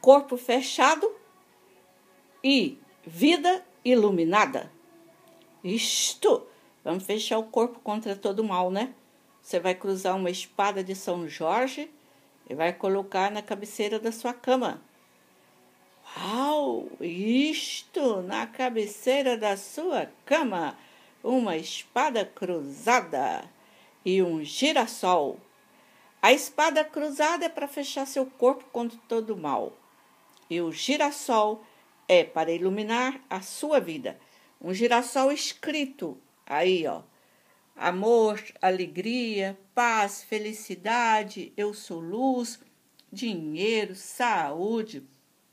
corpo fechado e vida iluminada. Isto, vamos fechar o corpo contra todo mal, né? Você vai cruzar uma espada de São Jorge e vai colocar na cabeceira da sua cama. Uau! Isto, na cabeceira da sua cama, uma espada cruzada e um girassol. A espada cruzada é para fechar seu corpo contra todo mal. E o girassol é para iluminar a sua vida. Um girassol escrito aí, ó. Amor, alegria, paz, felicidade, eu sou luz, dinheiro, saúde,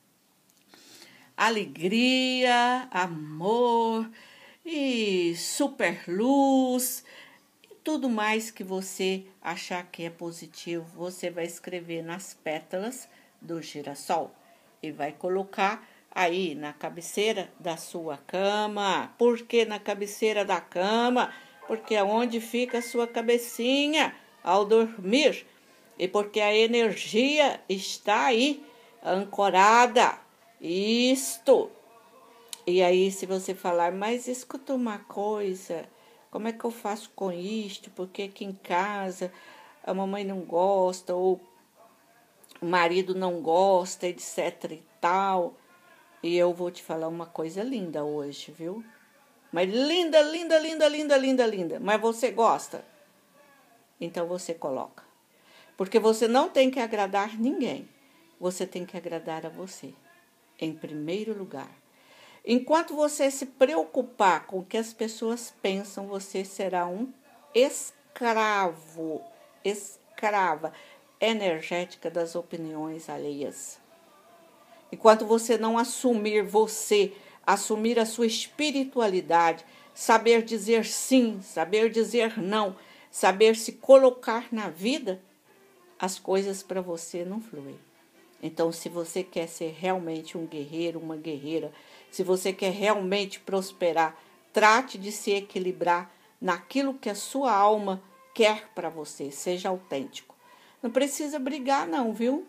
alegria, amor e super luz. E tudo mais que você achar que é positivo, você vai escrever nas pétalas do girassol e vai colocar aí na cabeceira da sua cama. Por que na cabeceira da cama? Porque é onde fica a sua cabecinha ao dormir. E porque a energia está aí, ancorada. Isto. E aí, se você falar, mas escuta uma coisa, como é que eu faço com isto? Porque aqui em casa a mamãe não gosta, ou o marido não gosta, etc e tal. E eu vou te falar uma coisa linda hoje, viu? Mas linda, linda, linda, linda, linda, linda. Mas você gosta? Então você coloca. Porque você não tem que agradar ninguém. Você tem que agradar a você, em primeiro lugar. Enquanto você se preocupar com o que as pessoas pensam, você será um escravo, escrava energética das opiniões alheias. Enquanto você não assumir você, assumir a sua espiritualidade, saber dizer sim, saber dizer não, saber se colocar na vida, as coisas para você não fluem. Então, se você quer ser realmente um guerreiro, uma guerreira, se você quer realmente prosperar, trate de se equilibrar naquilo que a sua alma quer para você, seja autêntico. Não precisa brigar não, viu?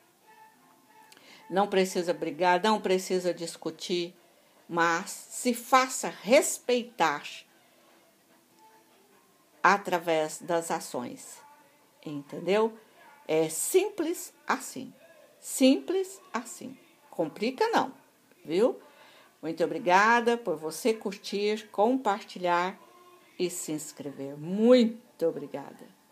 Não precisa brigar, não precisa discutir, mas se faça respeitar através das ações, entendeu? É simples assim, simples assim. Complica não, viu? Muito obrigada por você curtir, compartilhar e se inscrever. Muito obrigada.